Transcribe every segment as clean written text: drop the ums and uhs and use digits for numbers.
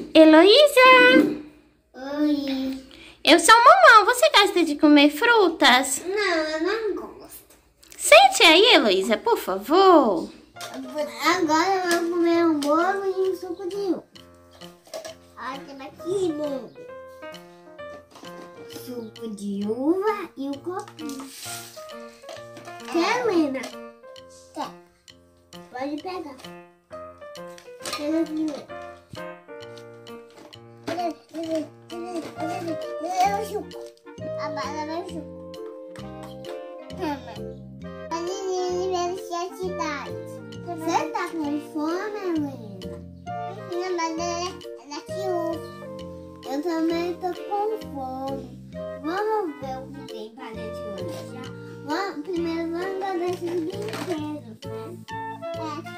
Heloísa! Oi. Eu sou mamãe. Você gosta de comer frutas? Não, eu não gosto. Sente aí, Heloísa, por favor. Agora eu vou comer um bolo e um suco de uva. Olha aqui, bolo. Suco de uva e um copinho. Quer, Lena? Quer. Pode pegar. Pega aqui, Lena. Meu suco. Agora meu suco. A menina vai encher a cidade. Você tá com fome, Helena? Minha madeira é daqui uva. Eu também tô com fome. Vamos ver o que tem pra gente hoje. Primeiro vamos dar esses brinquedos, né?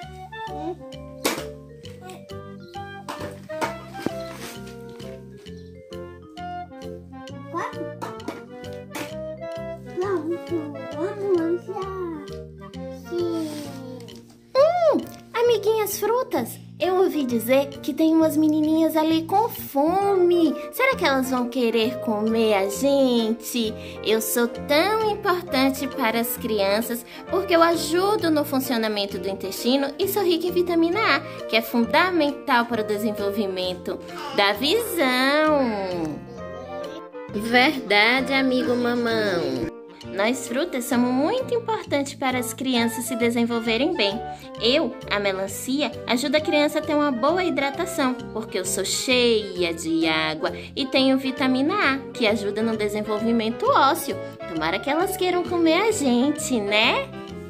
Vamos lanchar. Sim. Amiguinhas frutas, eu ouvi dizer que tem umas menininhas ali com fome. Será que elas vão querer comer a gente? Eu sou tão importante para as crianças porque eu ajudo no funcionamento do intestino e sou rica em vitamina A, que é fundamental para o desenvolvimento da visão. Verdade, amigo mamão. Nós frutas somos muito importantes para as crianças se desenvolverem bem. Eu, a melancia, ajudo a criança a ter uma boa hidratação, porque eu sou cheia de água e tenho vitamina A, que ajuda no desenvolvimento ósseo. Tomara que elas queiram comer a gente, né?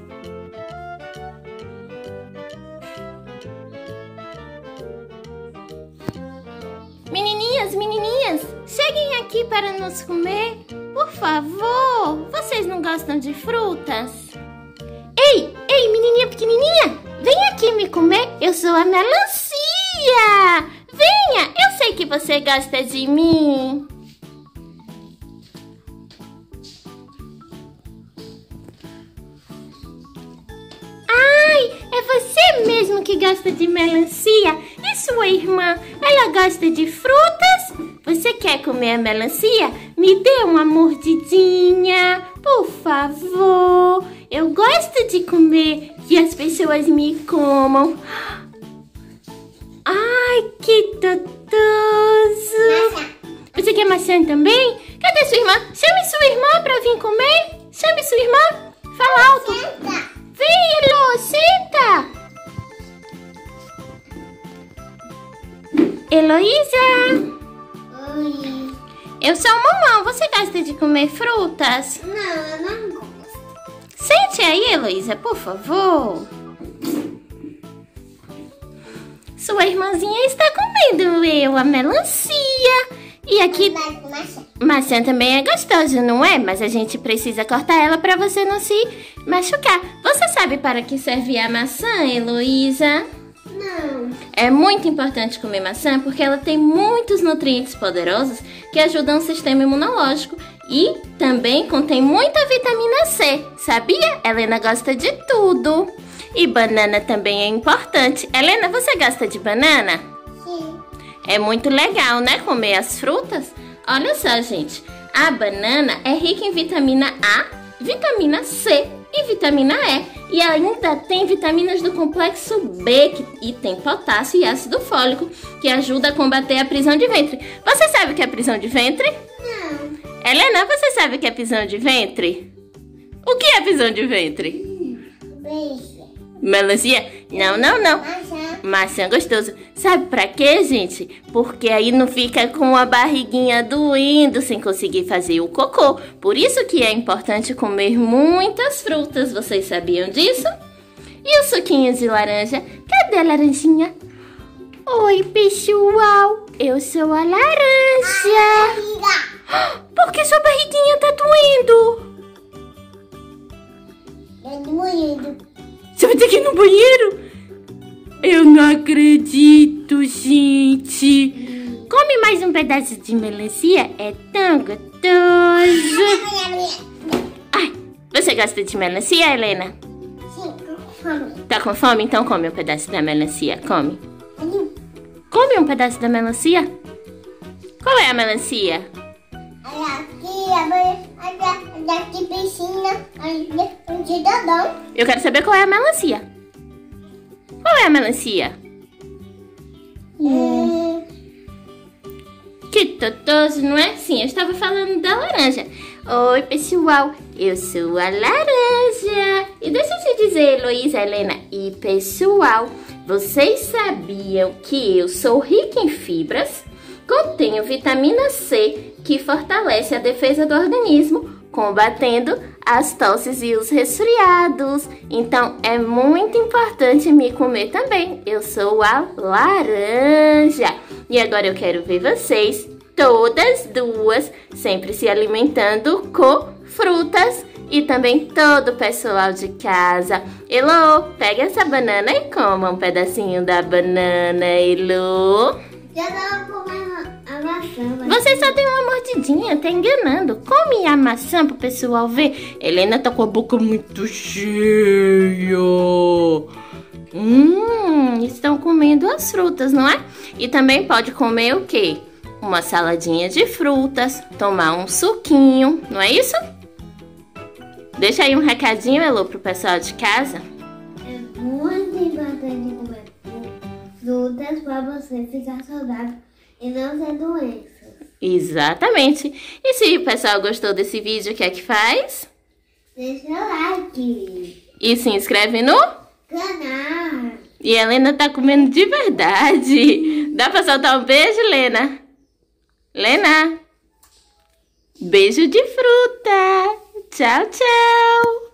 Menininhas, cheguem aqui para nos comer. Por favor, vocês não gostam de frutas? Ei, menininha pequenininha, vem aqui me comer, eu sou a melancia. Venha, eu sei que você gosta de mim. Ai, é você mesmo que gosta de melancia? E sua irmã, ela gosta de frutas? Você quer comer a melancia? Me dê uma mordidinha, por favor. Eu gosto de comer, que as pessoas me comam. Ai, que gostoso. Você quer maçã também? Cadê sua irmã? Chame sua irmã pra vir comer. Chame sua irmã. Fala alto. Vem, Elo, senta. Heloísa. Oi. Eu sou mamãe. Você gosta de comer frutas? Não, eu não gosto. Sente aí, Heloísa, por favor. Sua irmãzinha está comendo a melancia. E aqui... Maçã também é gostoso, não é? Mas a gente precisa cortar ela para você não se machucar. Você sabe para que serve a maçã, Heloísa? Não. É muito importante comer maçã porque ela tem muitos nutrientes poderosos que ajudam o sistema imunológico e também contém muita vitamina C. Sabia? Helena gosta de tudo. E banana também é importante. Helena, você gosta de banana? Sim. É muito legal, né? Comer as frutas. Olha só, gente. A banana é rica em vitamina A, vitamina C e vitamina E. E ainda tem vitaminas do complexo B e tem potássio e ácido fólico, que ajuda a combater a prisão de ventre. Você sabe o que é prisão de ventre? Não. Helena, você sabe o que é prisão de ventre? O que é prisão de ventre? Beijo. Melancia? Não. Maçã. Maçã gostoso. Sabe pra quê, gente? Porque aí não fica com a barriguinha doendo sem conseguir fazer o cocô. Por isso que é importante comer muitas frutas. Vocês sabiam disso? E o suquinho de laranja? Cadê a laranjinha? Oi, pessoal. Eu sou a laranja. Por que sua barriguinha tá doendo? Eu tô morrendo. Você vai ter que ir no banheiro? Eu não acredito, gente. Come mais um pedaço de melancia, é tão gostoso. Ai, você gosta de melancia, Helena? Sim, com fome. Tá com fome? Então come um pedaço da melancia, come. Come um pedaço da melancia. Qual é a melancia? Daqui piscina, de dadão. Eu quero saber qual é a melancia. Qual é a melancia? Que totoso, não é? Sim, eu estava falando da laranja. Oi, pessoal, eu sou a laranja. E deixa eu te dizer, Heloísa, Helena e pessoal, vocês sabiam que eu sou rica em fibras? Contenho vitamina C, que fortalece a defesa do organismo, combatendo as tosses e os resfriados. Então, é muito importante me comer também. Eu sou a laranja. E agora eu quero ver vocês, todas duas, sempre se alimentando com frutas. E também todo o pessoal de casa. Elô, pega essa banana e coma um pedacinho da banana, Elô. Já tava comendo a maçã. Você só tem uma mordidinha, tá enganando. Come a maçã pro pessoal ver. Helena tá com a boca muito cheia. Estão comendo as frutas, não é? E também pode comer o quê? Uma saladinha de frutas, tomar um suquinho, não é isso? Deixa aí um recadinho, Elô, pro pessoal de casa. É muito importante comer frutas para você ficar saudável e não ter doenças. Exatamente. E se o pessoal gostou desse vídeo, o que é que faz? Deixa o like. E se inscreve no Canal. E a Helena tá comendo de verdade. Dá pra soltar um beijo, Helena? Helena? Beijo de fruta. Tchau, tchau.